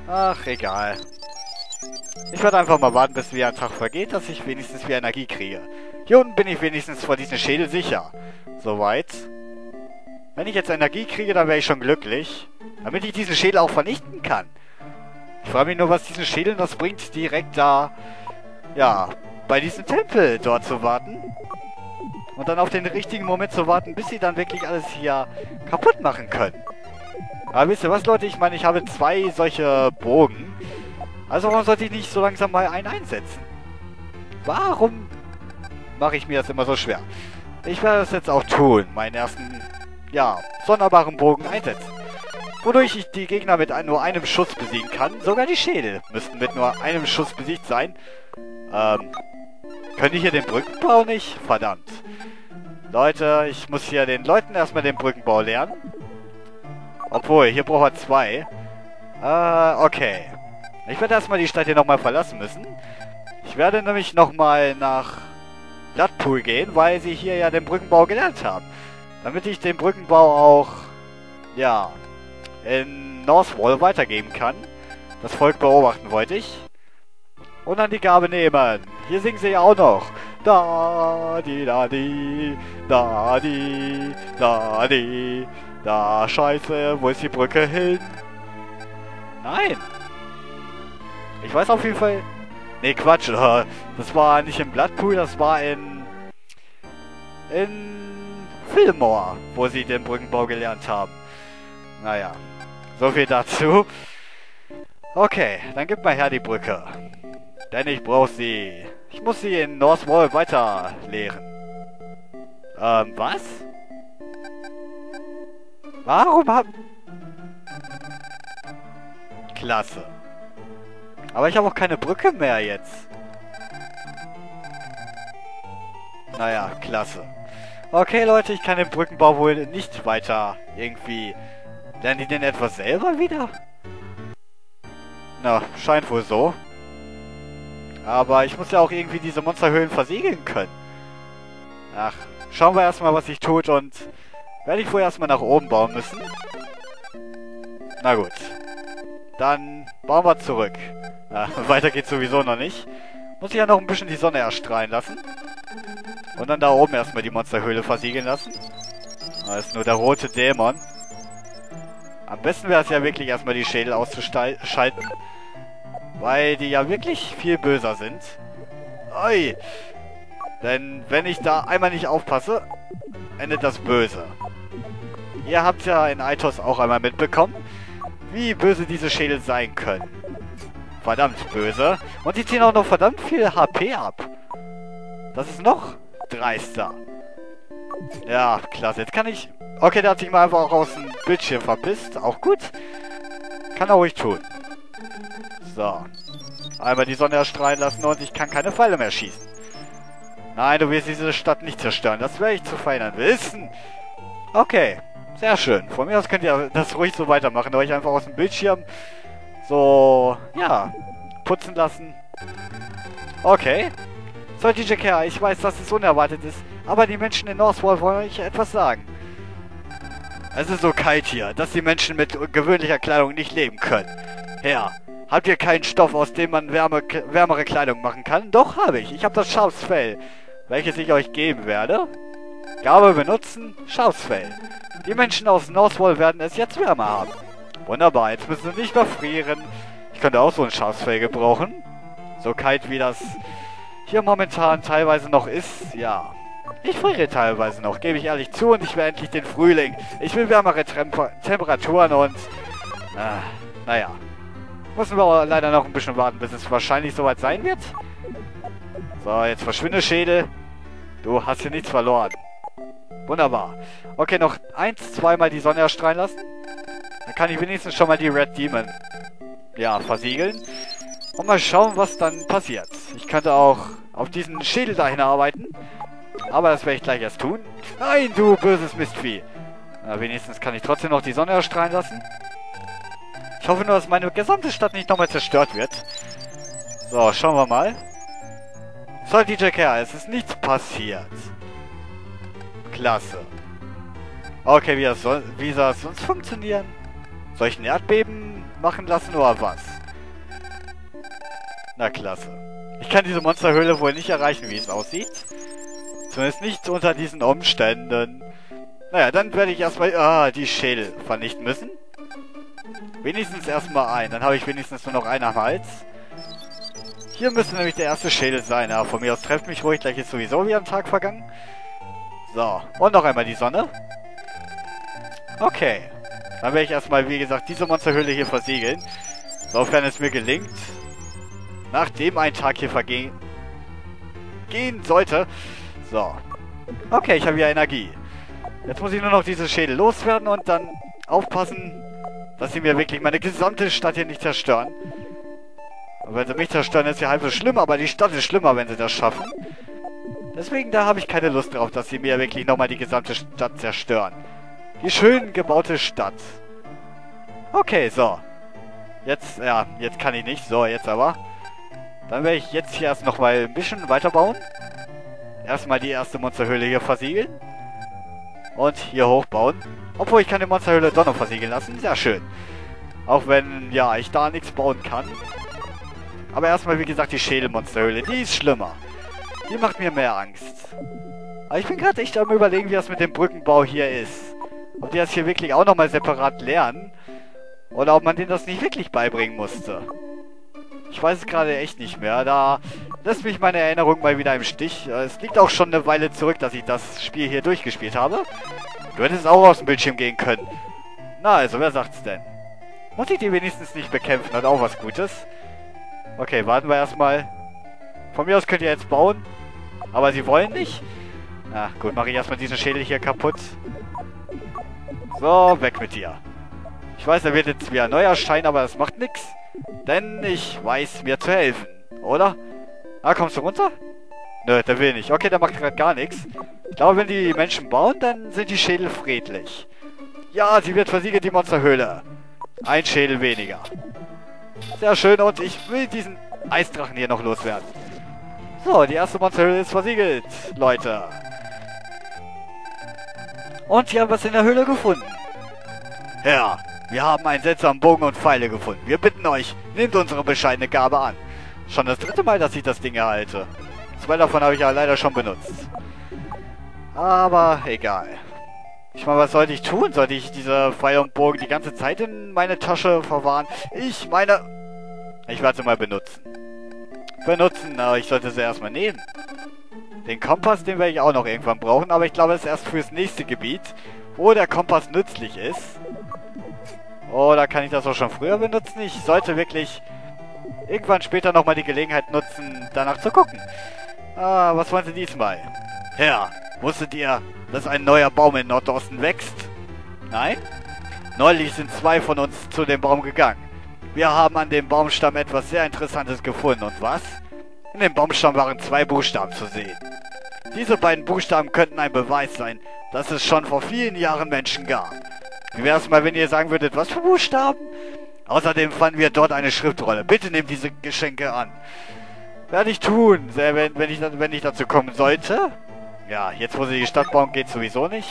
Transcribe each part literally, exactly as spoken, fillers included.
Ach, egal. Ich werde einfach mal warten, bis wie ein Tag vergeht, dass ich wenigstens wieder Energie kriege. Hier unten bin ich wenigstens vor diesem Schädel sicher. Soweit. Wenn ich jetzt Energie kriege, dann wäre ich schon glücklich. Damit ich diesen Schädel auch vernichten kann. Ich frage mich nur, was diesen Schädel das bringt, direkt da, ja, bei diesem Tempel dort zu warten. Und dann auf den richtigen Moment zu warten, bis sie dann wirklich alles hier kaputt machen können. Aber wisst ihr was, Leute? Ich meine, ich habe zwei solche Bogen. Also warum sollte ich nicht so langsam mal einen einsetzen? Warum mache ich mir das immer so schwer? Ich werde das jetzt auch tun. Meinen ersten, ja, sonderbaren Bogen einsetzen. Wodurch ich die Gegner mit nur einem Schuss besiegen kann. Sogar die Schädel müssten mit nur einem Schuss besiegt sein. Ähm, könnte ich hier den Brückenbau nicht? Verdammt. Leute, ich muss hier den Leuten erstmal den Brückenbau lernen. Obwohl, hier braucht er zwei. Äh, okay. Ich werde erstmal die Stadt hier nochmal verlassen müssen. Ich werde nämlich nochmal nach Bloodpool gehen, weil sie hier ja den Brückenbau gelernt haben. Damit ich den Brückenbau auch, ja, in Northwall weitergeben kann. Das Volk beobachten wollte ich. Und dann die Gabe nehmen. Hier singen sie ja auch noch. Da, di, da, di, da, di, da, di. Da, scheiße, wo ist die Brücke hin? Nein. Ich weiß auf jeden Fall... Nee, Quatsch. Das war nicht in Bloodpool, das war in... In... Fillmore, wo sie den Brückenbau gelernt haben. Naja. So viel dazu. Okay, dann gib mal her die Brücke. Denn ich brauche sie. Ich muss sie in Northwall weiter lehren. Ähm, was? Warum hab... Klasse. Aber ich habe auch keine Brücke mehr jetzt. Naja, klasse. Okay, Leute, ich kann den Brückenbau wohl nicht weiter irgendwie... Lernen die denn etwas selber wieder? Na, scheint wohl so. Aber ich muss ja auch irgendwie diese Monsterhöhlen versiegeln können. Ach, schauen wir erstmal, was sich tut und... Werde ich wohl erstmal nach oben bauen müssen. Na gut. Dann bauen wir zurück. Ja, weiter geht's sowieso noch nicht. Muss ich ja noch ein bisschen die Sonne erstrahlen lassen. Und dann da oben erstmal die Monsterhöhle versiegeln lassen. Das ist nur der rote Dämon. Am besten wäre es ja wirklich erstmal die Schädel auszuschalten. Weil die ja wirklich viel böser sind. Ui. Denn wenn ich da einmal nicht aufpasse, endet das böse. Ihr habt ja in Eitos auch einmal mitbekommen, wie böse diese Schädel sein können. Verdammt böse. Und die ziehen auch noch verdammt viel H P ab. Das ist noch dreister. Ja, klasse. Jetzt kann ich... Okay, der hat sich mal einfach auch aus dem Bildschirm verpisst. Auch gut. Kann er ruhig tun. So. Einmal die Sonne erstrahlen lassen und ich kann keine Pfeile mehr schießen. Nein, du willst diese Stadt nicht zerstören. Das werde ich zu verhindern wissen. Okay. Sehr schön. Von mir aus könnt ihr das ruhig so weitermachen. Euch einfach aus dem Bildschirm so, ja, putzen lassen. Okay. So, D J K, ich weiß, dass es unerwartet ist, aber die Menschen in Northwall wollen euch etwas sagen. Es ist so kalt hier, dass die Menschen mit gewöhnlicher Kleidung nicht leben können. Ja, habt ihr keinen Stoff, aus dem man wärme, wärmere Kleidung machen kann? Doch, habe ich. Ich habe das Schafsfell, welches ich euch geben werde. Gabe benutzen, Schafsfell. Die Menschen aus Northwall werden es jetzt wärmer haben. Wunderbar, jetzt müssen sie nicht mehr frieren. Ich könnte auch so ein Schafsfell gebrauchen. So kalt wie das hier momentan teilweise noch ist, ja. Ich friere teilweise noch, gebe ich ehrlich zu, und ich will endlich den Frühling. Ich will wärmere Temper Temperaturen und... Äh, naja. Müssen wir aber leider noch ein bisschen warten, bis es wahrscheinlich soweit sein wird. So, jetzt verschwinde, Schädel. Du hast hier nichts verloren. Wunderbar. Okay, noch eins, zweimal die Sonne erstrahlen lassen. Dann kann ich wenigstens schon mal die Red Demon, ja, versiegeln. Und mal schauen, was dann passiert. Ich könnte auch auf diesen Schädel dahin arbeiten. Aber das werde ich gleich erst tun. Nein, du böses Mistvieh. Na, wenigstens kann ich trotzdem noch die Sonne erstrahlen lassen. Ich hoffe nur, dass meine gesamte Stadt nicht nochmal zerstört wird. So, schauen wir mal. So, D J K, es ist nichts passiert. Klasse. Okay, wie, das soll, wie soll das sonst funktionieren? Soll ich ein Erdbeben machen lassen oder was? Na klasse. Ich kann diese Monsterhöhle wohl nicht erreichen, wie es aussieht. Zumindest nicht unter diesen Umständen. Naja, dann werde ich erstmal ah, die Schädel vernichten müssen. Wenigstens erstmal einen. Dann habe ich wenigstens nur noch einen am Hals. Hier müsste nämlich der erste Schädel sein. Ja, von mir aus trefft mich ruhig. Gleich ist sowieso wieder ein Tag vergangen. So, und noch einmal die Sonne. Okay. Dann werde ich erstmal, wie gesagt, diese Monsterhöhle hier versiegeln. Sofern es mir gelingt. Nachdem ein Tag hier vergehen gehen sollte. So. Okay, ich habe wieder Energie. Jetzt muss ich nur noch diese Schädel loswerden und dann aufpassen, dass sie mir wirklich meine gesamte Stadt hier nicht zerstören. Und wenn sie mich zerstören, ist ja halb so schlimm, aber die Stadt ist schlimmer, wenn sie das schaffen. Deswegen, da habe ich keine Lust drauf, dass sie mir wirklich nochmal die gesamte Stadt zerstören. Die schön gebaute Stadt. Okay, so. Jetzt, ja, jetzt kann ich nicht. So, jetzt aber. Dann werde ich jetzt hier erst nochmal ein bisschen weiterbauen. Erstmal die erste Monsterhöhle hier versiegeln. Und hier hochbauen. Obwohl, ich kann die Monsterhöhle doch noch versiegeln lassen. Sehr schön. Auch wenn, ja, ich da nichts bauen kann. Aber erstmal, wie gesagt, die Schädelmonsterhöhle. Die ist schlimmer. Die macht mir mehr Angst. Aber ich bin gerade echt am Überlegen, wie das mit dem Brückenbau hier ist. Ob die das hier wirklich auch nochmal separat lernen. Oder ob man denen das nicht wirklich beibringen musste. Ich weiß es gerade echt nicht mehr. Da lässt mich meine Erinnerung mal wieder im Stich. Es liegt auch schon eine Weile zurück, dass ich das Spiel hier durchgespielt habe. Du hättest auch aus dem Bildschirm gehen können. Na also, wer sagt's denn? Muss ich die wenigstens nicht bekämpfen? Hat auch was Gutes. Okay, warten wir erstmal. Von mir aus könnt ihr jetzt bauen. Aber sie wollen nicht. Na gut, mache ich erstmal diesen Schädel hier kaputt. So, weg mit dir. Ich weiß, er wird jetzt wieder neu erscheinen, aber das macht nichts. Denn ich weiß, mir zu helfen. Oder? Ah, kommst du runter? Nö, der will nicht. Okay, der macht gerade gar nichts. Ich glaube, wenn die Menschen bauen, dann sind die Schädel friedlich. Ja, sie wird versiegelt, die Monsterhöhle. Ein Schädel weniger. Sehr schön, und ich will diesen Eisdrachen hier noch loswerden. So, die erste Monsterhöhle ist versiegelt, Leute. Und wir haben was in der Höhle gefunden. Ja, wir haben einen seltsamen Bogen und Pfeile gefunden. Wir bitten euch, nehmt unsere bescheidene Gabe an. Schon das dritte Mal, dass ich das Ding erhalte. Zwei davon habe ich ja leider schon benutzt. Aber egal. Ich meine, was sollte ich tun? Sollte ich diese Pfeile und Bogen die ganze Zeit in meine Tasche verwahren? Ich meine... Ich werde sie mal benutzen. Benutzen, aber ich sollte sie erstmal nehmen. Den Kompass, den werde ich auch noch irgendwann brauchen, aber ich glaube, es ist erst fürs nächste Gebiet, wo der Kompass nützlich ist. Oder kann ich das auch schon früher benutzen? Ich sollte wirklich irgendwann später nochmal die Gelegenheit nutzen, danach zu gucken. Ah, was wollen Sie diesmal? Herr, wusstet ihr, dass ein neuer Baum im Nordosten wächst? Nein? Neulich sind zwei von uns zu dem Baum gegangen. Wir haben an dem Baumstamm etwas sehr Interessantes gefunden. Und was? In dem Baumstamm waren zwei Buchstaben zu sehen. Diese beiden Buchstaben könnten ein Beweis sein, dass es schon vor vielen Jahren Menschen gab. Wie wäre es mal, wenn ihr sagen würdet, was für Buchstaben? Außerdem fanden wir dort eine Schriftrolle. Bitte nehmt diese Geschenke an. Werde ich tun, wenn, wenn, ich, wenn ich dazu kommen sollte. Ja, jetzt wo sie die Stadt bauen, geht sowieso nicht.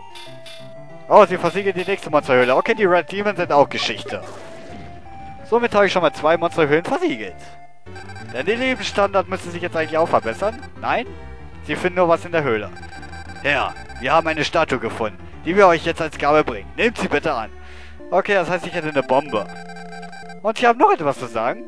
Oh, sie versiegelt die nächste Monsterhöhle. Okay, die Red Demons sind auch Geschichte. Somit habe ich schon mal zwei Monsterhöhlen versiegelt. Denn der Lebensstandard müsste sich jetzt eigentlich auch verbessern. Nein? Sie finden nur was in der Höhle. Ja, wir haben eine Statue gefunden, die wir euch jetzt als Gabe bringen. Nehmt sie bitte an. Okay, das heißt, ich hätte eine Bombe. Und ich habe noch etwas zu sagen.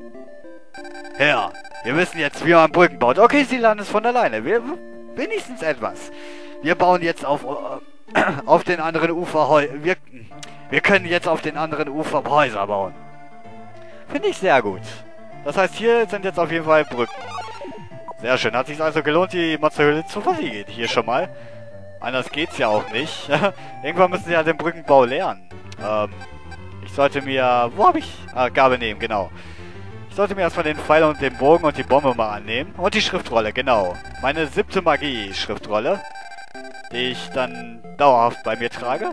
Ja, wir wissen jetzt, wie man Brücken baut. Okay, sie lernen es von alleine. Wir, wenigstens etwas. Wir bauen jetzt auf, äh, auf den anderen Ufer Heu... Wir, wir können jetzt auf den anderen Ufer Häuser bauen. Finde ich sehr gut. Das heißt, hier sind jetzt auf jeden Fall Brücken. Sehr schön. Hat sich also gelohnt, die Monsterhöhle zu versiegeln. Hier schon mal. Anders geht's ja auch nicht. Irgendwann müssen sie ja den Brückenbau lernen. Ähm, ich sollte mir... Wo habe ich... Ah, Gabe nehmen, genau. Ich sollte mir erstmal den Pfeil und den Bogen und die Bombe mal annehmen. Und die Schriftrolle, genau. Meine siebte Magie-Schriftrolle. Die ich dann dauerhaft bei mir trage.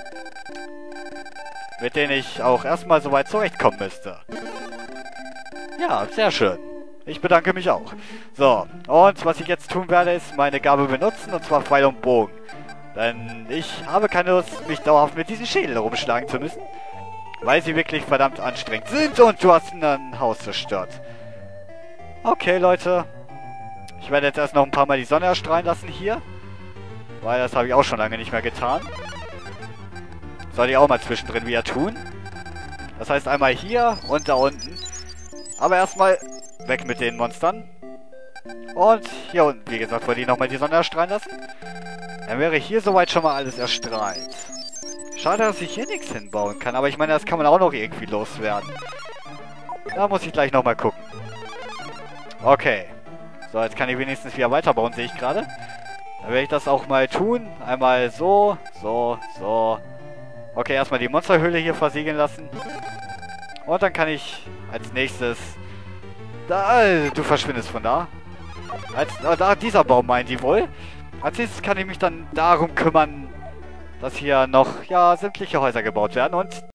Mit denen ich auch erstmal soweit zurechtkommen müsste. Ja, sehr schön. Ich bedanke mich auch. So, und was ich jetzt tun werde, ist meine Gabe benutzen, und zwar Pfeil und Bogen. Denn ich habe keine Lust, mich dauerhaft mit diesen Schädeln rumschlagen zu müssen. Weil sie wirklich verdammt anstrengend sind und du hast ein Haus zerstört. Okay, Leute. Ich werde jetzt erst noch ein paar Mal die Sonne erstrahlen lassen hier. Weil das habe ich auch schon lange nicht mehr getan. Soll ich auch mal zwischendrin wieder tun. Das heißt einmal hier und da unten. Aber erstmal weg mit den Monstern. Und hier unten, wie gesagt, wollte ich nochmal die Sonne erstrahlen lassen. Dann wäre hier soweit schon mal alles erstrahlt. Schade, dass ich hier nichts hinbauen kann. Aber ich meine, das kann man auch noch irgendwie loswerden. Da muss ich gleich nochmal gucken. Okay. So, jetzt kann ich wenigstens wieder weiterbauen, sehe ich gerade. Dann werde ich das auch mal tun. Einmal so, so, so. Okay, erstmal die Monsterhöhle hier versiegeln lassen. Und dann kann ich als nächstes... Da, du verschwindest von da. Als, oh, da, dieser Baum meint die wohl. Als nächstes kann ich mich dann darum kümmern, dass hier noch, ja, sämtliche Häuser gebaut werden. Und